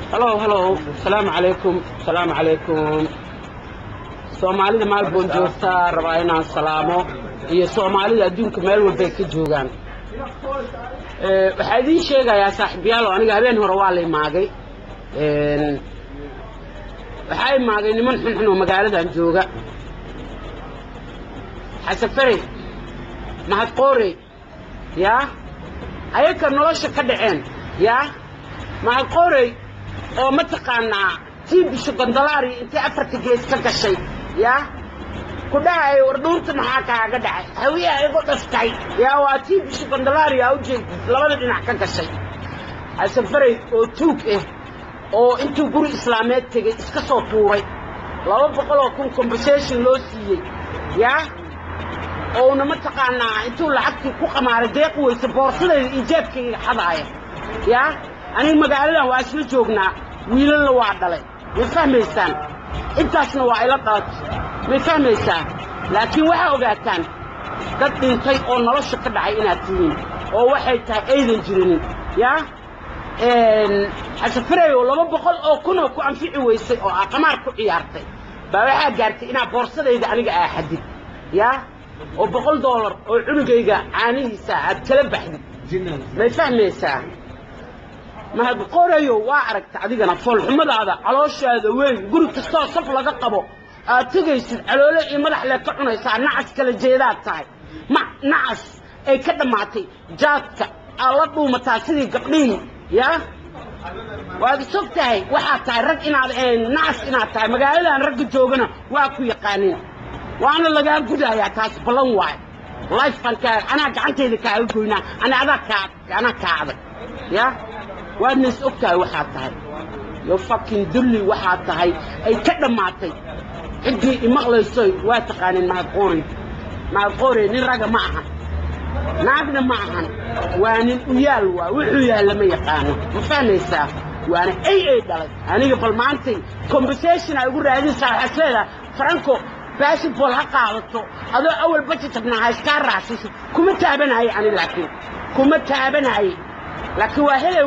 Hello. Salam alaikum. Soomaalida maal boon joogtaa rabaa inaan salaamo iyo Soomaalida adduunka meel walba ay ka joogaan. Waxaa idin sheegayaa saaxiibayaal aniga habeen hore waa la imaagay. Waxaa imaagay niman xun oo magaaladan jooga. Xasafari mahad qoore yaa ayaka nolosha ka dhaceen yaa mahad qoore oo ma taqaanaa tiibisha gondolaari intii afarta gees ka gashay yaa ku dhacay wardhuunta maxaa kaaga dhacay hawiyaa igu dhaftay yaa waa tiibisha gondolaari aa u jeedid labada dhinac ka gashay xasafari oo tuug oo intuu guri islaameed tegay iska soo tuuray 200,000 compensation loo siiyey yaa oo nama taqaanaa intuu lacagtii ku qamaaray deeq weysa boorsadayda ijaabkayga xadaaya yaa aniga magaaladan waa isla joognaa wiilalna waa dhalay ma fahmaysaan intaasna waa ila dhalatay ma fahmaysaan laakiin waxaa ogaataan dad dhintay oo nolosha ka dhacay inaad tihiin oo waxay tahay aydan jirinin yaa xasafareeyo 200,000 oo ku anfici weysay oo qamaar ku ciyaartay baa waxaa gaartay inaa boorsadayda aniga aa xadid yaa oo $100 oo cunugayga caanihiisa aad kala baxdid ma fahmaysaa mahad qorayo waa aragta adigana foolxumadaada calooshaada weyn guri kastoo saf laga qabo aad tegaysid caloole iyo madax le ka cunaysaa nacas kala jeedaad tahay nacas ay ka dhammaatay jaadka aad la dhuumataa sidii gabdhihii yaa waad isog tahay waxaad tahay rag inaad nacas inaad tahay magaaladan ragga joogana waa ku yaqaaniin وانا لقى قدايا تاس بلان واي لايف فانكار انا قعنتي لك اقولنا انا كعب يا وادنس اوكتاي waxaad tahay yo fucking dulli waxaad tahay ay ka dhamaatay cidii imaqlaysay waa taqaanin ma qoori nin raga ma aha naagna ma ahan waa nin u yaal waa wuxuu yaal lama yaqaan ma fahmaysaa waana ay dhalay aniga balmaantay compensation ay ugu raadinaysaa xasleeda franco باشي بول هقاعدته هذا أول بشي تبنى هايسكار راسي كم تابناي يعني كم تابناي لكن واحد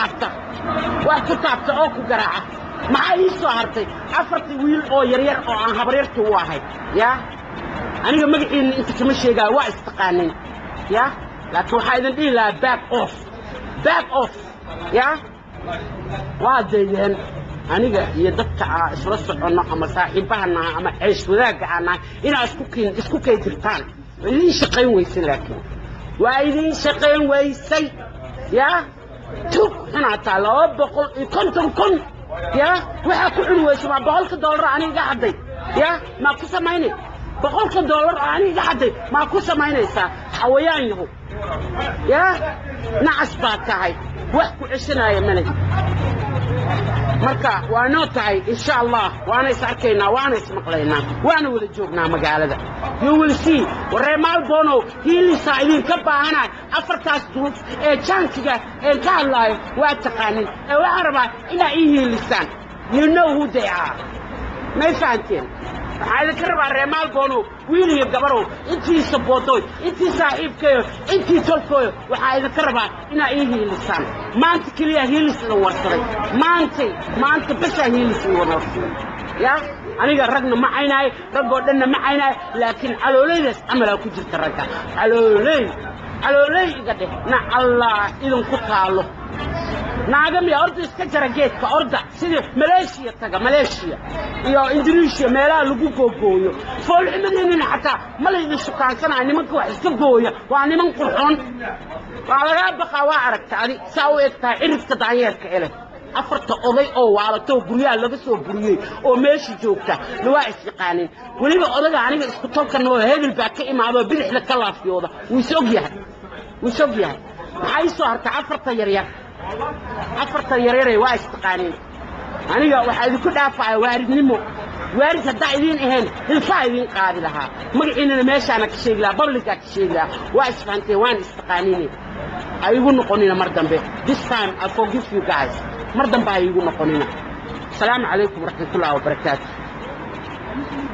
واحد كتابته أوكو جراعة معي صهرتي عفرتي ويل أو يرير أو عن خبريرته واحد يا أنا لما قلت أنت كمشي جا واحد تقانين يا لكن واحد دي لا باك أوف يا واحد زين aniga iyo dadka isla socono ama saaxiibahana ama ceesh wadaagana ina isku kaydirtaan idin shaqayn weysan laakiin waa idin shaqayn weysay ya tug ana taa $250,000 ya waxa ku cun weysay $100 aniga haday ya ma ku samaynay $100 aniga haday ma ku samaynaysaa xawayaan yahu ya nacas baa tahay wax ku ceshanaya malay marka waa noo tahay insha Allah waana is arkaynaa waana is maqlaynaa waana wada joognaa magaalada you will see wareemaal bono hiilisa idin ka baahanay afartaas duuf ee jankiga ee ka hadlaayo waa taqaanin ee waxa rabaa inaa ii hiilisaan you know who they are ma fahanteen waxaa idinka rabaa reemaal bono wiil iyo gabarow intii sabootoy intii saaxiibkayo intii tolkooyo waxaa idinka rabaa inaa ii hiilisaan maanta keliya hiilis la warsaday maanta basa hiilis la warsaday ya aniga ragna ma caynaay ragoo dhanna ma caynaay laakiin caloolaydaas camalaa ku jirta ragga caloolay iga dheh na allah idinku taalo naagam ya orda iska jara geedka orda sidii Malaysia iyo Indonesia meelaha lagu googooyo foolxumadeenina xataa ma la idin shukaansanaay nimanka wax iska gooya waa niman qurxoon waa laga baqaa waa aragtay saa u egtaa cirifka daanyeerka ele afarta oday oo waalato guryaha laga soo buriyay oo meeshii joogta waa isqaanin waliba odaga aniga isku tolkan oo hebel baa ka imaado bidixda ka laafiyooda wuu soo yahay maxay soo harta afarta yaryar waa isqaanin aniga waxa idinku dhaafaa waaridnimo waarid hadda idin ahayn hilfaa idin qaadi lahaa magaciina meeshaana ka sheegi lahaa publica ka sheegi lahaa waa isfaantay waan isqaanin ayugu noqonina mar dambe this time I forgive you guys mar dambe ayugu noqonina السلام عليكم ورحمة الله وبركاته